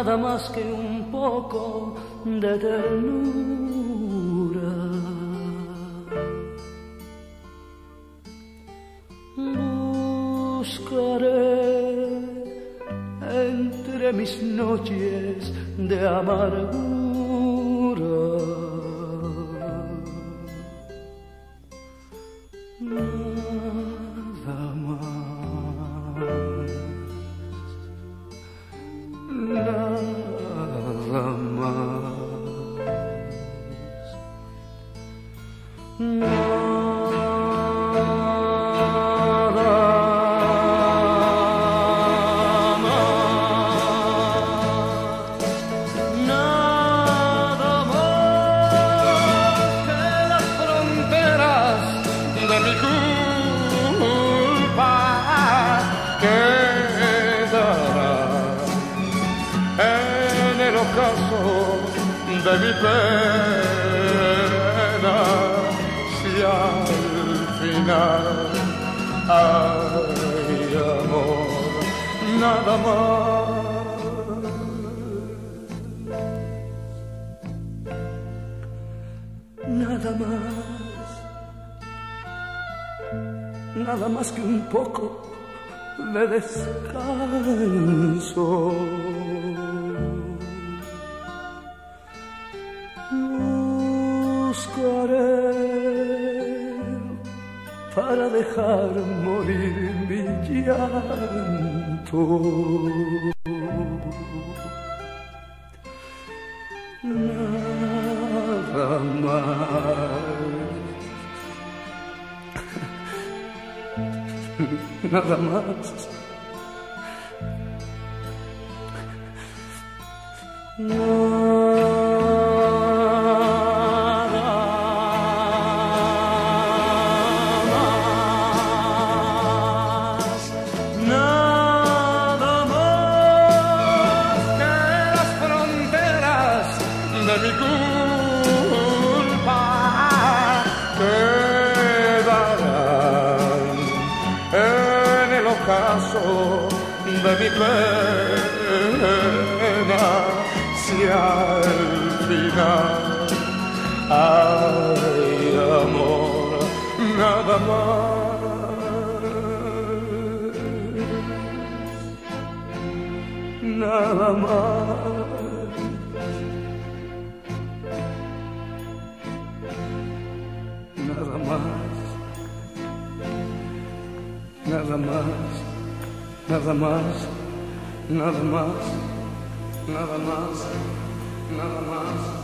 nada más que un poco de ternura. Buscaré entre mis noches de amargura nada más, nada más. De mi pena, si al final hay amor, nada más, nada más, nada más que un poco de descanso. Buscaré para dejar morir mi llanto. Nada más, nada más. De mi culpa quedarán en el ocaso de mi pena, si al final hay amor, nada más, nada más. Nada más, nada más, nada más, nada más, nada más, nada más.